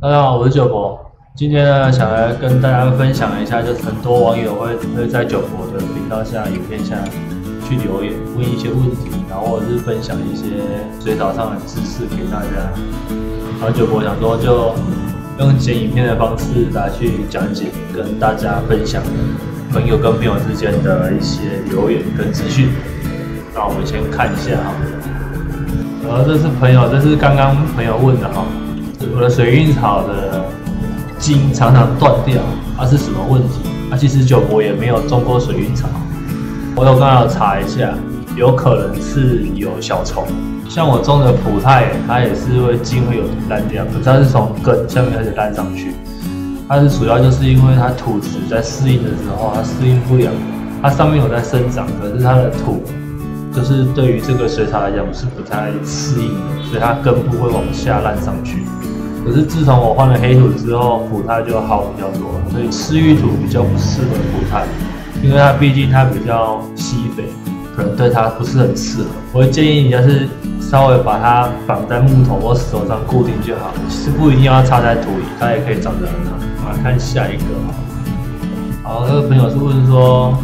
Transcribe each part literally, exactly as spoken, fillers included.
大家好，我是九博。今天呢，想来跟大家分享一下，就是很多网友会会在九博的频道下、影片下去留言，问一些问题，然后或者是分享一些水草上的知识给大家。然后九博想说，就用剪影片的方式来去讲解，跟大家分享朋友跟朋友之间的一些留言跟资讯。那我们先看一下哈。然后这是朋友，这是刚刚朋友问的哈，我的水蘊草的茎常常断掉，它、啊、是什么问题？啊，其实九博也没有种过水蘊草，我有刚好查一下，有可能是有小虫。像我种的普泰，它也是会茎会有烂掉，可是它是从根下面开始烂上去。它是主要就是因为它土质在适应的时候，它适应不了，它上面有在生长，可是它的土就是对于这个水草来讲是不太适应的，所以它根部会往下烂上去。可是自从我换了黑土之后，普泰就好比较多了，所以赤玉土比较不适合普泰，因为它毕竟它比较稀肥，可能对它不是很适合。我会建议你就是稍微把它绑在木头或石头上固定就好，其实不一定要插在土里，它也可以长得很好。我们来看下一个。好，这个朋友是问说，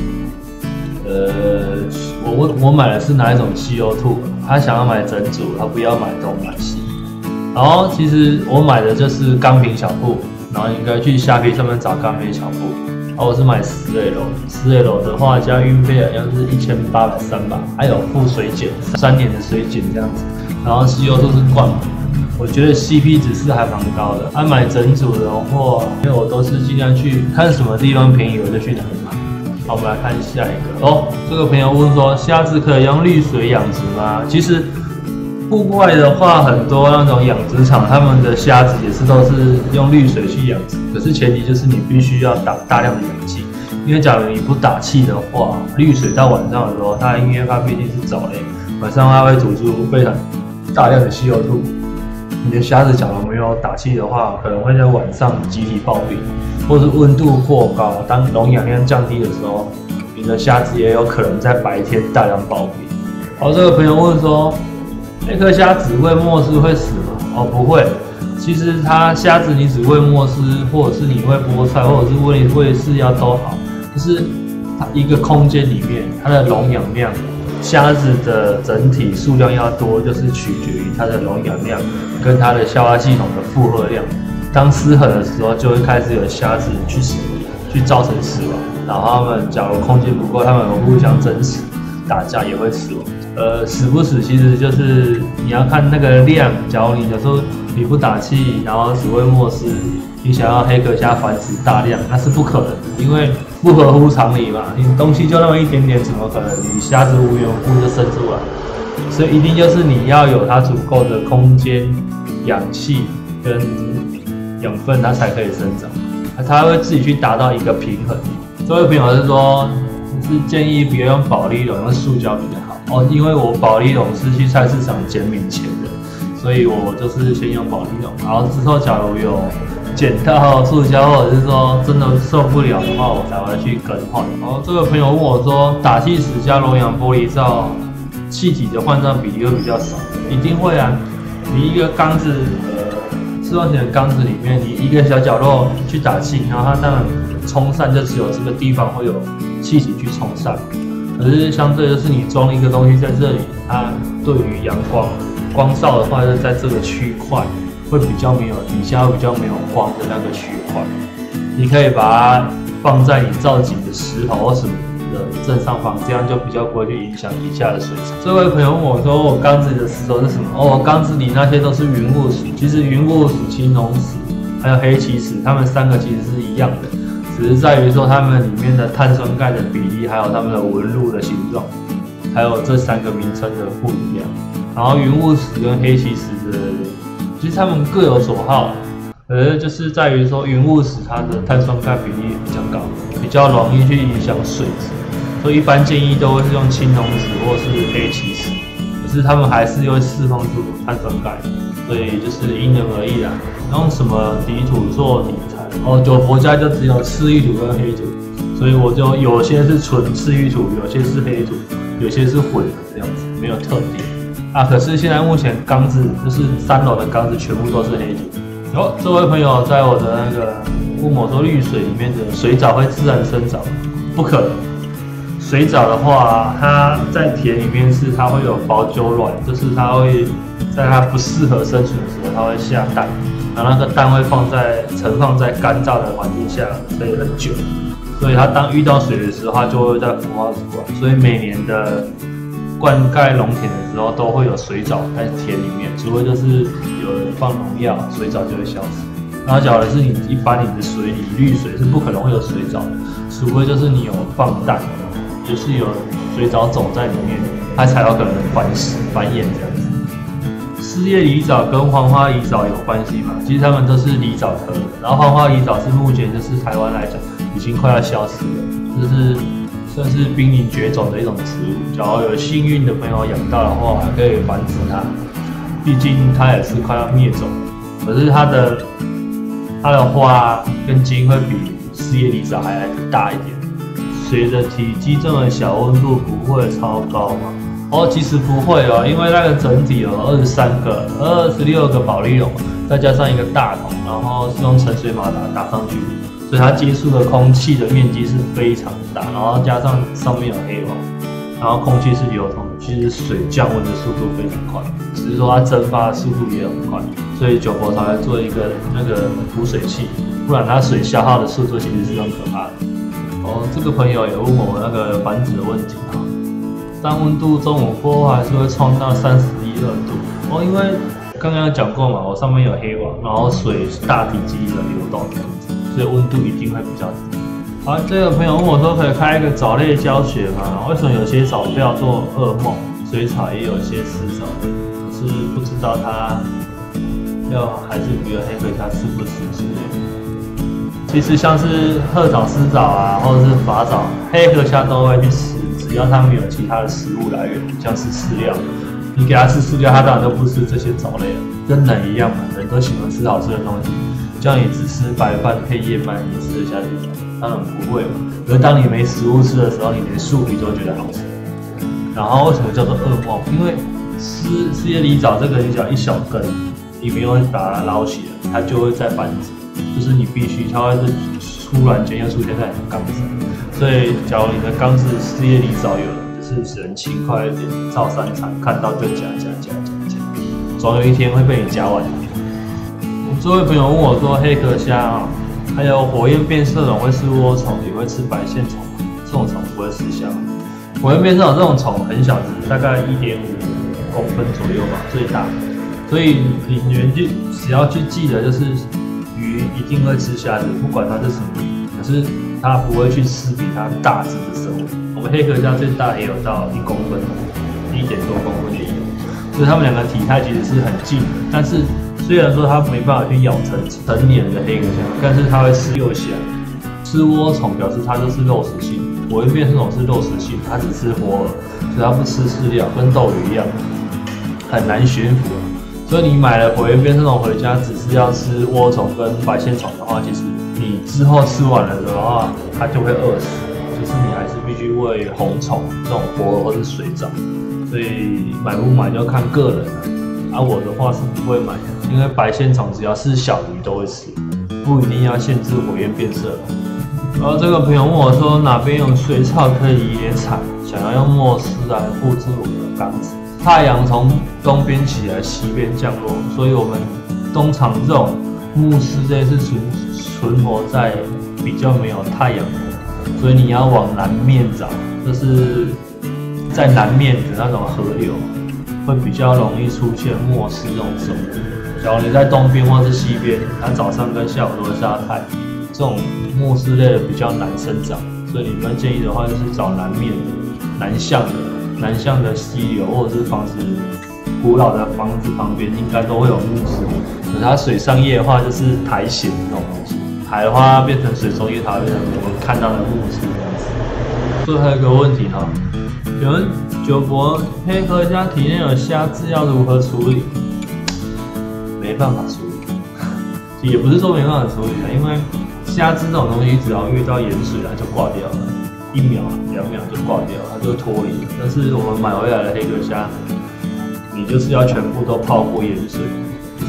呃，我问我买的是哪一种稀有土？他想要买整组，他不要买东买西。然后其实我买的就是钢瓶小布，然后你应该去虾皮上面找钢瓶小布。然后我是买十 L， 十 L 的话加运费好像是一千八百三吧，还有附水碱，三年的水碱这样子。然后稀有度是灌木，我觉得 C P 值是还蛮高的。他、啊、买整组的话，因为我都是尽量去看什么地方便宜我就去哪里买。好，我们来看下一个哦。这个朋友问说，虾子可以用滤水养殖吗？其实户外的话，很多那种养殖场，他们的虾子也是都是用滤水去养殖。可是前提就是你必须要打大量的氧气，因为假如你不打气的话，滤水到晚上的时候，它因为它毕竟是藻类，晚上它会吐出非常大量的稀有度。你的虾子假如没有打气的话，可能会在晚上集体暴毙，或是温度过高，当溶氧量降低的时候，你的虾子也有可能在白天大量暴毙。好，这个朋友问说，那颗虾只喂末丝会死吗？哦，不会。其实它虾子你只喂末丝，或者是你喂菠菜，或者是喂喂饲料都好，就是它一个空间里面它的溶氧量，虾子的整体数量要多，就是取决于它的溶氧量跟它的消化系统的负荷量。当失衡的时候，就会开始有虾子去死，去造成死亡。然后它们假如空间不够，它们互相争食，打架也会死亡。呃，死不死其实就是你要看那个量。假如你有时候你不打气，然后只喂末丝，你想要黑壳虾繁殖大量，那是不可能的，因为不合乎常理嘛。你东西就那么一点点，怎么可能你虾子无缘无故就生出来？所以一定就是你要有它足够的空间、氧气跟养分，它才可以生长，它会自己去达到一个平衡。这位朋友是说，是建议不要用保丽龙，用塑胶比较好哦，因为我保丽龙是去菜市场捡免钱的，所以我就是先用保丽龙，然后之后假如有捡到塑胶，或者是说真的受不了的话，我才会去更换。然后这个朋友问我说，打气时加溶氧玻璃罩，气体的换算比例会比较少？一定会啊，你一个缸子，呃，四万钱的缸子里面，你一个小角落去打气，然后它当然冲散就只有这个地方会有气体去冲散，可是相对就是你装一个东西在这里，它对于阳光光照的话，就在这个区块会比较没有，底下会比较没有光的那个区块，你可以把它放在你造景的石头或什么的正上方，这样就比较不会去影响底下的水草。这位朋友问我说，我缸子里的石头是什么？哦，我缸子里那些都是云雾石，其实云雾石、青铜石还有黑棋石，它们三个其实是一样的。只是在于说它们里面的碳酸钙的比例，还有它们的纹路的形状，还有这三个名称的不一样。然后云雾石跟黑棋石的，其实它们各有所好，而就是在于说云雾石它的碳酸钙比例比较高，比较容易去影响水质，所以一般建议都会是用青铜石或是黑棋石，可是它们还是会释放出碳酸钙，所以就是因人而异啦。用什么底土做底材？哦，九佛家就只有赤玉土跟黑土，所以我就有些是纯赤玉土，有些是黑土，有些是混的这样子，没有特点啊。可是现在目前缸子就是三楼的缸子全部都是黑土， 哦，这位朋友在我的那个问我说，绿水里面的水藻会自然生长？不可能。水藻的话，它在田里面是它会有保久卵，就是它会在它不适合生存的时候，它会下蛋，然后那个蛋会放在盛放在干燥的环境下可以很久，所以它当遇到水的时候，它就会再孵化出来。所以每年的灌溉农田的时候，都会有水藻在田里面，除非就是有人放农药，水藻就会消失。然后假如是你一般你的水里绿水是不可能会有水藻的，除非就是你有放蛋，就是有水藻种在里面，它才有可能繁殖繁衍这样子。四叶狸藻跟黄花狸藻有关系吗？其实它们都是狸藻科的，然后黄花狸藻是目前就是台湾来讲已经快要消失了，就是算是濒临绝种的一种植物。假如有幸运的朋友养到的话，还可以繁殖它，毕竟它也是快要灭种，可是它的它的花跟茎会比四叶狸藻还来得大一点。随着体积这么小，温度不会超高吗？哦，其实不会哦，因为那个整体有二十三个、二十六个保丽龙，再加上一个大桶，然后是用沉水马达打上去，所以它接触的空气的面积是非常大，然后加上上面有黑网，然后空气是流通的，其实水降温的速度非常快，只是说它蒸发的速度也很快，所以九博才会做一个那个储水器，不然它水消耗的速度其实是很可怕的。哦，这个朋友也问我那个繁殖的问题啊，当温度中午过后还是会创到三十一二度哦，因为刚刚有讲过嘛，我上面有黑网，然后水大体积的流动，所以温度一定会比较低。好，这个朋友问我说，可以开一个藻类教学吗？为什么有些藻叫做噩梦？水草也有些吃藻类，可是不知道它要还是不要黑壳虾吃不吃之类的。其实像是褐藻、丝藻啊，或者是法藻，黑壳虾都会去吃，只要它没有其他的食物来源，像是饲料，你给它吃饲料，它当然都不吃这些藻类了，跟人一样嘛，人都喜欢吃好吃的东西，叫你只吃白饭配燕麦，你吃得下去吗？当然不会嘛。而当你没食物吃的时候，你连树皮都觉得好吃。然后为什么叫做噩梦？因为四四叶狸藻这个，你只要一小根，你没有把它捞起来，它就会再繁殖。就是你必须，它会是突然间又出现在你的缸子，所以假如你的缸子四叶狸藻有了，就是只能勤快一点，照三餐，看到就夹夹夹夹夹，总有一天会被你夹完。这位朋友问我说，黑壳虾啊，还有火焰变色龙会吃涡虫，也会吃白线虫吗？这种虫不会吃虾。火焰变色龙这种虫很小只，大概一点五公分左右吧，最大。所以你们就只要去记得，就是鱼一定会吃虾子，不管它是什么鱼，可是它不会去吃比它大只的生物。我们黑壳虾最大也有到一公分，一点多公分也有，所以它们两个体态其实是很近的。但是虽然说它没办法去咬成成年的黑壳虾，但是它会吃幼虾。吃涡虫表示它就是肉食性，火焰变色龙是肉食性，它只吃活饵，所以它不吃饲料，跟斗鱼一样，很难驯服。所以你买了火焰变色龙回家，只是要吃涡虫跟白线虫的话，其实你之后吃完了的话，它就会饿死。就是你还是必须喂红虫这种活饵或是水藻。所以买不买就看个人了。啊，我的话是不会买的，因为白线虫只要是小鱼都会吃，不一定要限制火焰变色龙。然后这个朋友问我说，哪边有水草可以野采，想要用莫斯来布置我的缸子。太阳从东边起来，西边降落，所以我们通常这种木丝类是存存活在比较没有太阳的，所以你要往南面找，就是在南面的那种河流，会比较容易出现莫斯这种生物。假如你在东边或是西边，它早上跟下午都会晒太阳，这种木丝类的比较难生长，所以你们建议的话就是找南面的、南向的。南向的溪流或者是房子古老的房子旁边，应该都会有木丝。可是它水上叶的话，就是苔藓这种东西。苔的话变成水中叶，它会变成我们看到的木丝这样子。最后一个问题哈，有人九博黑壳虾体内有虾质，要如何处理？没办法处理，也不是说没办法处理的，因为虾质这种东西，只要遇到盐水它就挂掉了。一秒、两秒就挂掉，它就脱离了。但是我们买回来的黑壳虾，你就是要全部都泡过盐水，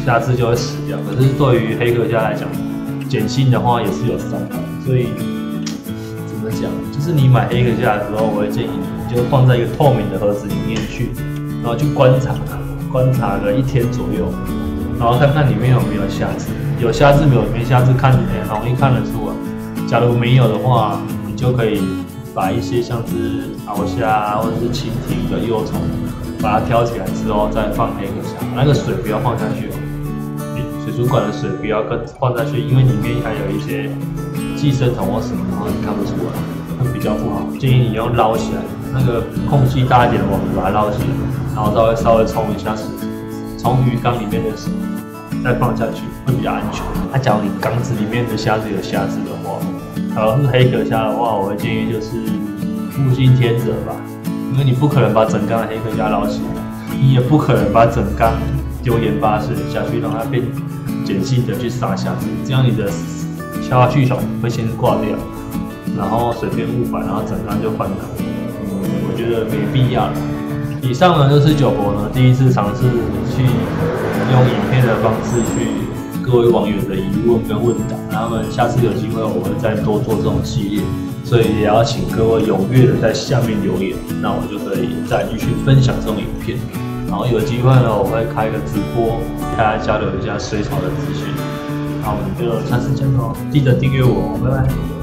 虾子就会死掉。可是对于黑壳虾来讲，碱性的话也是有伤害，所以怎么讲？就是你买黑壳虾的时候，我会建议你就放在一个透明的盒子里面去，然后去观察，观察个一天左右，然后看看里面有没有虾子，有虾子没有没虾子看，很容易看得出来。假如没有的话，你就可以把一些像是鳌虾或者是蜻蜓的幼虫，把它挑起来之后再放黑壳虾，那个水不要放下去哦。水族馆的水不要跟放下去，因为里面还有一些寄生虫或什么，然后你看不出来，会比较不好。建议你用捞起来，那个空隙大一点的网子把它捞起来，然后稍微稍微冲一下水，从鱼缸里面的水再放下去，会比较安全。那、啊、假如你缸子里面的虾子有虾子的话，假如是黑壳虾的话，我会建议就是物竞天择吧，因为你不可能把整缸的黑壳虾捞起来，你也不可能把整缸丢盐巴水下去，让它变碱性的去杀虾子，这样你的消化系统会先挂掉，然后水变误返，然后整缸就换缸。我觉得没必要了。以上呢就是九博呢第一次尝试去用影片的方式去各位网友的疑问跟问答，那么下次有机会我会再多做这种系列，所以也要请各位踊跃的在下面留言，那我就可以再继续分享这种影片。然后有机会呢，我会开个直播，大家交流一下水草的资讯。那我们就下次见喽，记得订阅我，拜拜。